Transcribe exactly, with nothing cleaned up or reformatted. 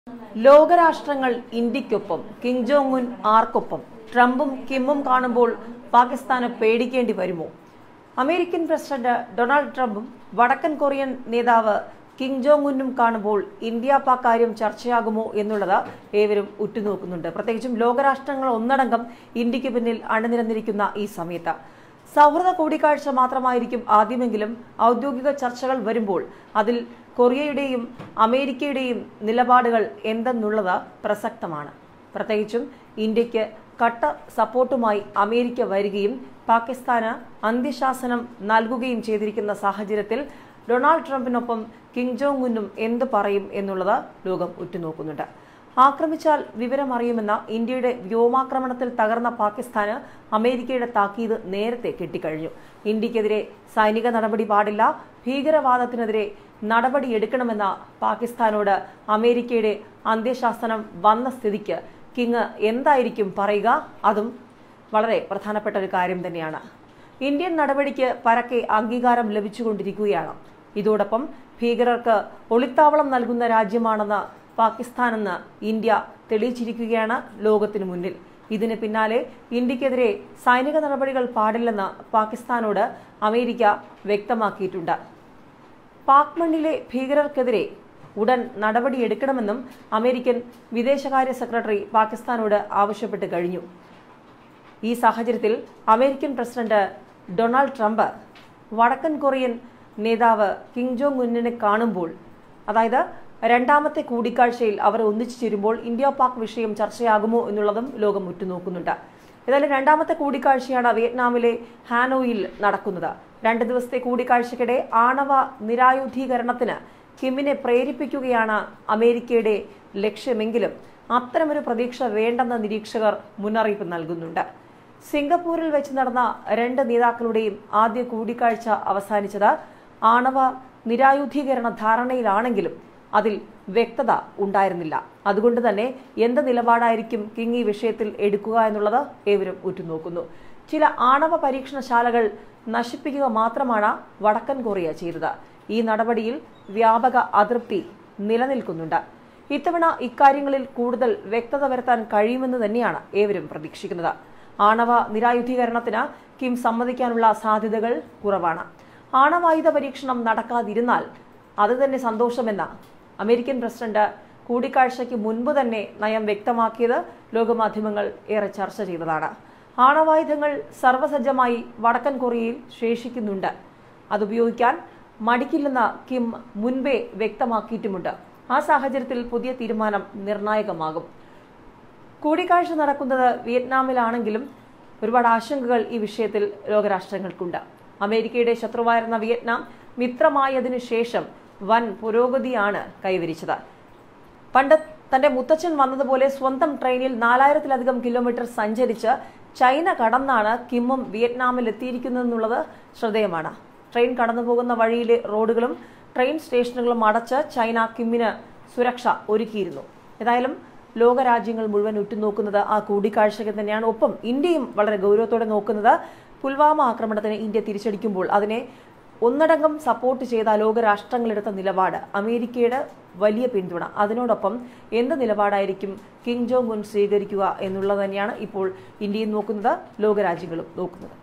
ലോകരാഷ്ട്രങ്ങൾ ഇന്ത്യക്കൊപ്പം Kim Jong Un ആർക്കൊപ്പം ട്രംപും കിമ്മും കാണുമ്പോൾ പാകിസ്ഥാന് പേടിക്കേണ്ടി വരുമോ? അമേരിക്കൻ പ്രസിഡന്റ് ഡൊണാൾഡ് ട്രംപും വടക്കൻ കൊറിയൻ നേതാവ് കിം ജോങ് ഉന്നും കാണുമ്പോൾ ഇന്ത്യ പാക് കാര്യം ചർച്ചയാകുമോ എന്നുള്ളത് ഏവരും ഉറ്റുനോക്കുന്നുണ്ട്. പ്രത്യേകിച്ചും ലോകരാഷ്ട്രങ്ങൾ ഒന്നടങ്കം ഇന്ത്യക്ക് പിന്നിൽ അണിനിരന്നിരിക്കുന്ന ഈ സമയത്ത് സൗഹൃദ കൂടിക്കാഴ്ച മാത്രമായിരിക്കും ആദ്യമെങ്കിലും ഔദ്യോഗിക ചർച്ചകൾ വരുമ്പോൾ അതിൽ കൊറിയയുടെയും അമേരിക്കയുടെയും നിലപാടുകൾ എന്തെന്നുള്ളത് പ്രസക്തമാണ്. പ്രത്യേകിച്ചും ഇന്ത്യക്ക് കട്ട സപ്പോർട്ടുമായി അമേരിക്ക വരികയും പാകിസ്ഥാന് അന്ത്യശാസനം നൽകുകയും ചെയ്തിരിക്കുന്ന സാഹചര്യത്തിൽ ഡൊണാൾഡ് ട്രംപിനൊപ്പം കിം ജോങ് ഉന്നും എന്ത് പറയും എന്നുള്ളത് ലോകം ഉറ്റുനോക്കുന്നുണ്ട്. ആക്രമിച്ചാൽ വിവരമറിയുമെന്ന ഇന്ത്യയുടെ വ്യോമാക്രമണത്തിൽ തകർന്ന പാകിസ്ഥാന് അമേരിക്കയുടെ താക്കീത് നേരത്തെ കിട്ടിക്കഴിഞ്ഞു. ഇന്ത്യക്കെതിരെ സൈനിക നടപടി പാടില്ല, ഭീകരവാദത്തിനെതിരെ നടപടിയെടുക്കണമെന്ന പാകിസ്ഥാനോട് അമേരിക്കയുടെ അന്ത്യശാസനം വന്ന സ്ഥിതിക്ക് കിങ് എന്തായിരിക്കും പറയുക? അതും വളരെ പ്രധാനപ്പെട്ട ഒരു കാര്യം തന്നെയാണ്. ഇന്ത്യൻ നടപടിക്ക് പരക്കെ അംഗീകാരം ലഭിച്ചുകൊണ്ടിരിക്കുകയാണ്. ഇതോടൊപ്പം ഭീകരർക്ക് ഒളിത്താവളം നൽകുന്ന രാജ്യമാണെന്ന് പാകിസ്ഥാനെന്ന് ഇന്ത്യ തെളിയിച്ചിരിക്കുകയാണ് ലോകത്തിനു മുന്നിൽ. ഇതിന് പിന്നാലെ ഇന്ത്യക്കെതിരെ സൈനിക നടപടികൾ പാടില്ലെന്ന് പാകിസ്ഥാനോട് അമേരിക്ക വ്യക്തമാക്കിയിട്ടുണ്ട്. പാക് മണ്ണിലെ ഭീകരർക്കെതിരെ ഉടൻ നടപടിയെടുക്കണമെന്നും അമേരിക്കൻ വിദേശകാര്യ സെക്രട്ടറി പാകിസ്ഥാനോട് ആവശ്യപ്പെട്ട് കഴിഞ്ഞു. ഈ സാഹചര്യത്തിൽ അമേരിക്കൻ പ്രസിഡന്റ് ഡൊണാൾഡ് ട്രംപ് വടക്കൻ കൊറിയൻ നേതാവ് കിം ജോങ് ഉന്നിനെ കാണുമ്പോൾ, അതായത് രണ്ടാമത്തെ കൂടിക്കാഴ്ചയിൽ അവർ ഒന്നിച്ചു ചേരുമ്പോൾ ഇന്ത്യ പാക് വിഷയം ചർച്ചയാകുമോ എന്നുള്ളതും ലോകം ഉറ്റുനോക്കുന്നുണ്ട്. ഏതായാലും രണ്ടാമത്തെ കൂടിക്കാഴ്ചയാണ് വിയറ്റ്നാമിലെ ഹാനോയിൽ നടക്കുന്നത്. രണ്ട് ദിവസത്തെ കൂടിക്കാഴ്ചയ്ക്കിടെ ആണവ നിരായുധീകരണത്തിന് കിമ്മിനെ പ്രേരിപ്പിക്കുകയാണ് അമേരിക്കയുടെ ലക്ഷ്യമെങ്കിലും അത്തരമൊരു പ്രതീക്ഷ വേണ്ടെന്ന നിരീക്ഷകർ മുന്നറിയിപ്പ് നൽകുന്നുണ്ട്. സിംഗപ്പൂരിൽ വെച്ച് നടന്ന രണ്ട് നേതാക്കളുടെയും ആദ്യ കൂടിക്കാഴ്ച അവസാനിച്ചത് ആണവ നിരായുധീകരണ ധാരണയിലാണെങ്കിലും അതിൽ വ്യക്തത ഉണ്ടായിരുന്നില്ല. അതുകൊണ്ട് തന്നെ എന്ത് നിലപാടായിരിക്കും കിങ് ഈ വിഷയത്തിൽ എടുക്കുക എന്നുള്ളത് ഏവരും ഉറ്റുനോക്കുന്നു. ചില ആണവ പരീക്ഷണശാലകൾ നശിപ്പിക്കുക മാത്രമാണ് വടക്കൻ കൊറിയ ചെയ്തത്. ഈ നടപടിയിൽ വ്യാപക അതൃപ്തി നിലനിൽക്കുന്നുണ്ട്. ഇത്തവണ ഇക്കാര്യങ്ങളിൽ കൂടുതൽ വ്യക്തത വരുത്താൻ കഴിയുമെന്ന് തന്നെയാണ് ഏവരും പ്രതീക്ഷിക്കുന്നത്. ആണവ നിരായുധീകരണത്തിന് കിം സമ്മതിക്കാനുള്ള സാധ്യതകൾ കുറവാണ്. ആണവായുധ പരീക്ഷണം നടക്കാതിരുന്നാൽ അത് തന്നെ സന്തോഷമെന്ന അമേരിക്കൻ പ്രസിഡന്റ് കൂടിക്കാഴ്ചയ്ക്ക് മുൻപ് തന്നെ നയം വ്യക്തമാക്കിയത് ലോകമാധ്യമങ്ങൾ ഏറെ ചർച്ച ചെയ്തതാണ്. ആണവായുധങ്ങൾ സർവ്വസജ്ജമായി വടക്കൻ കൊറിയയിൽ ശേഷിക്കുന്നുണ്ട്. അതുപയോഗിക്കാൻ മടിക്കില്ലെന്ന് കിം മുൻപേ വ്യക്തമാക്കിയിട്ടുമുണ്ട്. ആ സാഹചര്യത്തിൽ പുതിയ തീരുമാനം നിർണായകമാകും. കൂടിക്കാഴ്ച നടക്കുന്നത് വിയറ്റ്നാമിലാണെങ്കിലും ഒരുപാട് ആശങ്കകൾ ഈ വിഷയത്തിൽ ലോകരാഷ്ട്രങ്ങൾക്കുണ്ട്. അമേരിക്കയുടെ ശത്രുവായിരുന്ന വിയറ്റ്നാം മിത്രമായതിനു ശേഷം വൻ പുരോഗതിയാണ് കൈവരിച്ചത്. പണ്ട് തന്റെ മുത്തച്ഛൻ വന്നതുപോലെ സ്വന്തം ട്രെയിനിൽ നാലായിരത്തിലധികം കിലോമീറ്റർ സഞ്ചരിച്ച് ചൈന കടന്നാണ് കിമ്മും വിയറ്റ്നാമിൽ എത്തിയിരിക്കുന്നതെന്നുള്ളത് ശ്രദ്ധേയമാണ്. ട്രെയിൻ കടന്നുപോകുന്ന വഴിയിലെ റോഡുകളും ട്രെയിൻ സ്റ്റേഷനുകളും അടച്ച് ചൈന കിമ്മിന് സുരക്ഷ ഒരുക്കിയിരുന്നു. ഏതായാലും ലോകരാജ്യങ്ങൾ മുഴുവൻ ഉറ്റുനോക്കുന്നത് ആ കൂടിക്കാഴ്ചയ്ക്ക് തന്നെയാണ്. ഒപ്പം ഇന്ത്യയും വളരെ ഗൗരവത്തോടെ നോക്കുന്നത് പുൽവാമ ആക്രമണത്തിന് ഇന്ത്യ തിരിച്ചടിക്കുമ്പോൾ അതിനെ ഒന്നടങ്കം സപ്പോർട്ട് ചെയ്ത ലോകരാഷ്ട്രങ്ങളെടുത്ത നിലപാട്, അമേരിക്കയുടെ വലിയ പിന്തുണ, അതിനോടൊപ്പം എന്ത് നിലപാടായിരിക്കും കിം ജോങ് ഉൻ സ്വീകരിക്കുക എന്നുള്ളത് തന്നെയാണ് ഇപ്പോൾ ഇന്ത്യയും നോക്കുന്നത്, ലോകരാജ്യങ്ങളും നോക്കുന്നത്.